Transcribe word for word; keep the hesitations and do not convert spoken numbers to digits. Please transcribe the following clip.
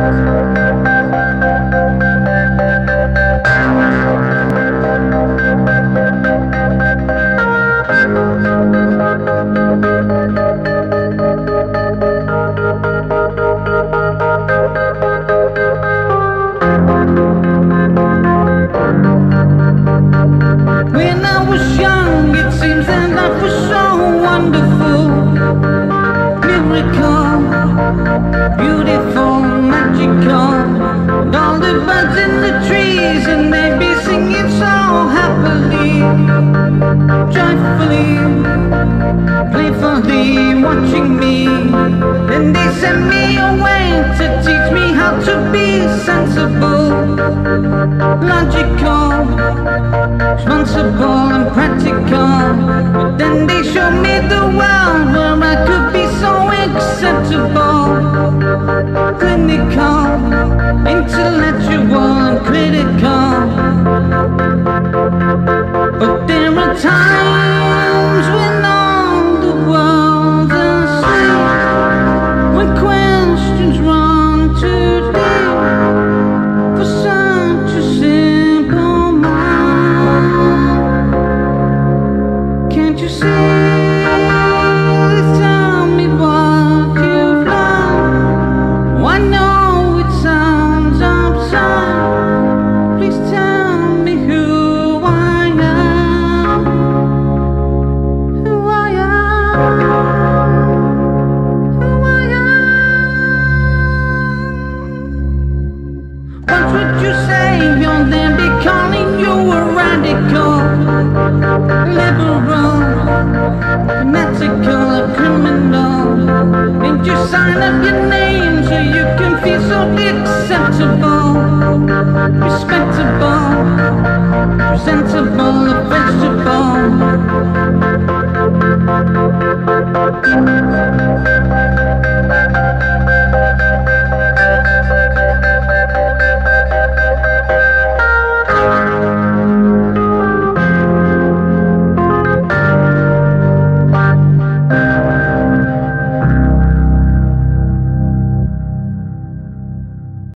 When I was young, it seems that life was so wonderful. Miracle, beautiful, magical. And all the birds in the trees, and they be singing so happily, joyfully, playfully, watching me. Then they sent me away to teach me how to be sensible, logical, responsible and practical. But then they showed me the world where I could be so acceptable, clinical, intellectual and critical. But there are times when all the world's asleep, when questions run too deep for such a simple mind. Can't you see? Tell me what you've learned. I know it sounds absurd. Please tell me who I am. Who I am. Who I am. What would you say? You'll then be calling you a radical, liberal, fanatical, a criminal. Didn't you sign up your name so you